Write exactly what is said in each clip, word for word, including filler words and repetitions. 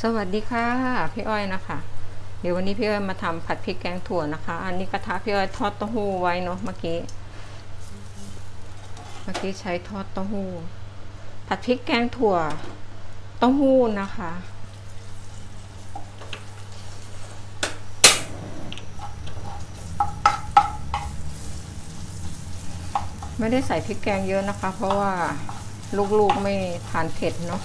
สวัสดีค่ะพี่อ้อยนะคะเดี๋ยววันนี้พี่อ้อยมาทำผัดพริกแกงถั่วนะคะอันนี้กระทะพี่อ้อยทอดเต้าหู้ไว้เนาะเมื่อกี้เมื่อกี้ใช้ทอดเต้าหู้ผัดพริกแกงถั่วเต้าหู้นะคะไม่ได้ใส่พริกแกงเยอะนะคะเพราะว่าลูกๆไม่ทานเผ็ดเนาะ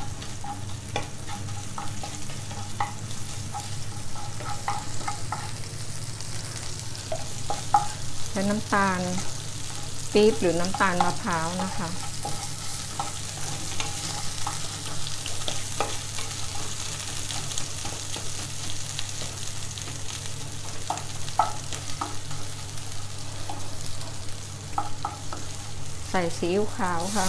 ใช้น้ำตาลปี๊บหรือน้ำตาลมะพร้าวนะคะใส่ซีอิ๊วขาวค่ะ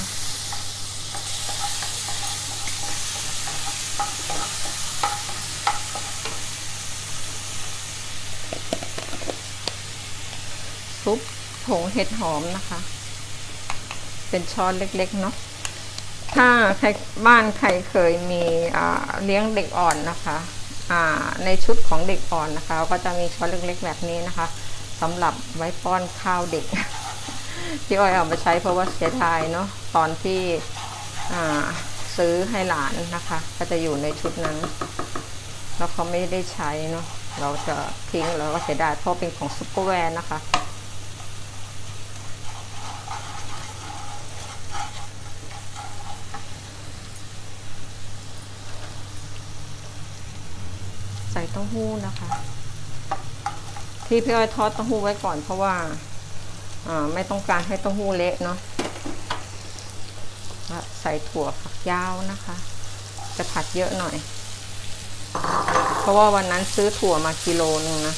ซุปผงเห็ดหอมนะคะเป็นช้อนเล็กๆเนาะถ้าใครบ้านใครเคยมีเลี้ยงเด็กอ่อนนะคะในชุดของเด็กอ่อนนะคะก็จะมีช้อนเล็กๆแบบนี้นะคะสำหรับไว้ป้อนข้าวเด็กที่อ้อยเอามาใช้เพราะว่าเสียดายเนาะตอนที่ซื้อให้หลานนะคะก็จะอยู่ในชุดนั้นแล้วเขาไม่ได้ใช้เนาะเราจะทิ้งแล้วก็เสียดายเพราะเป็นของซุปเปอร์แวร์นะคะใส่เต้าหู้นะคะที่พี่อ้อยทอดเต้าหู้ไว้ก่อนเพราะว่าไม่ต้องการให้เต้าหู้เละเนาะใส่ถั่วฝักยาวนะคะจะผัดเยอะหน่อยเพราะว่าวันนั้นซื้อถั่วมากิโลนึงนะ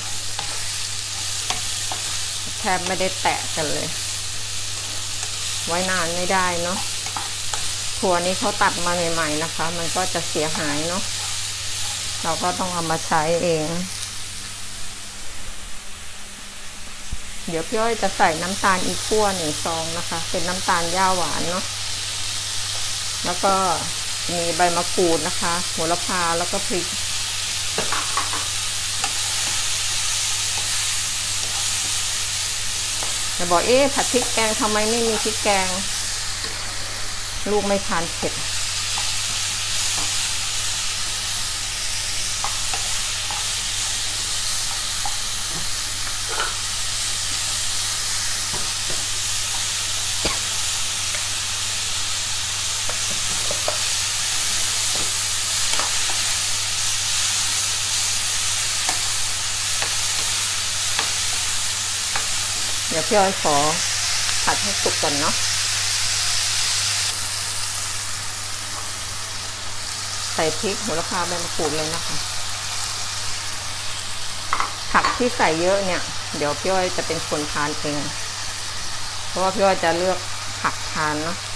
แทบไม่ได้แตะกันเลยไว้นานไม่ได้เนาะถั่วนี้เขาตัดมาใหม่ๆนะคะมันก็จะเสียหายเนาะเราก็ต้องเอามาใช้เองเดี๋ยวพี่อ้อยจะใส่น้ำตาลอีกขั้วหนึ่งซองนะคะเป็นน้ำตาลหญ้าหวานเนาะแล้วก็มีใบมะกรูดนะคะโหระพาแล้วก็พริกจะบอกเอ๊ะผัดพริกแกงทำไมไม่มีพริกแกงลูกไม่ทานเผ็ดเดี๋ยวพี่อ้อยขอผัดให้สุกก่อนเนาะใส่พริกโหระพาใบมะกรูดเลยนะคะผักที่ใส่เยอะเนี่ยเดี๋ยวพี่อ้อยจะเป็นคนทานเองเพราะว่าพี่อ้อยจะเลือกผักทานเนาะ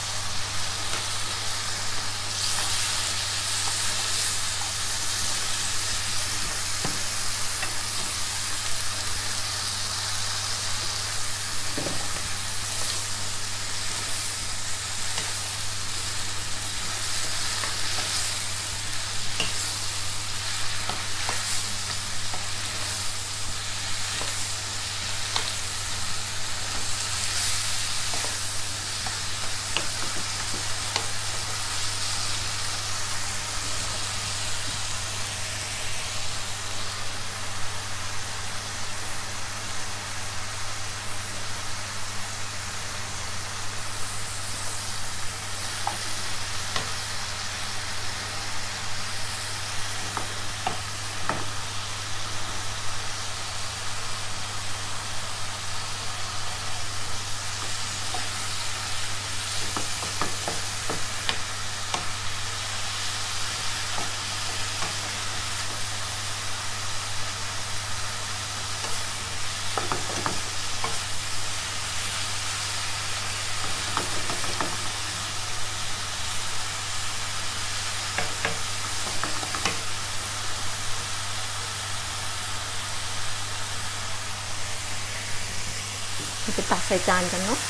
จะตักใส่จานกันเนาะ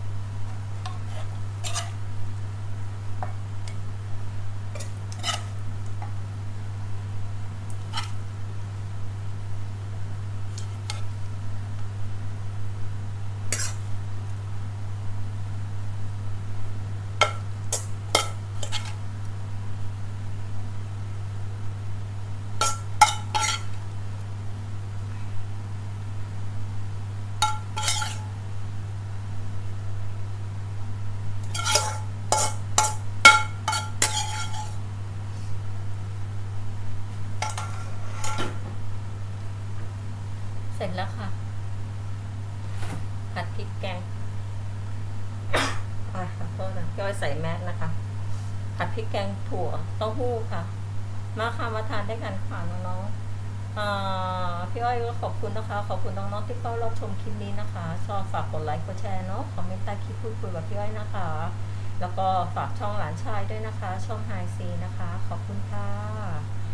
พเสร็จแล้วค่ะผัดพริกแกงอ่ะขอโทษนะพี่อ้อยใส่แมสนะคะผัดพริกแกงถั่วเต้าหู้ค่ะมาค่ะมาทานด้วยกันค่ะน้องๆอ่าพี่อ้อยก็ขอบคุณนะคะขอบคุณน้องๆที่เข้ารับชมคลิปนี้นะคะชอบฝากกดไลค์กดแชร์เนาะคอมเมนต์ใต้คลิปพูดคุยกับพี่อ้อยนะคะแล้วก็ฝากช่องหลานชายด้วยนะคะช่องไฮซีนะคะขอบคุณค่ะ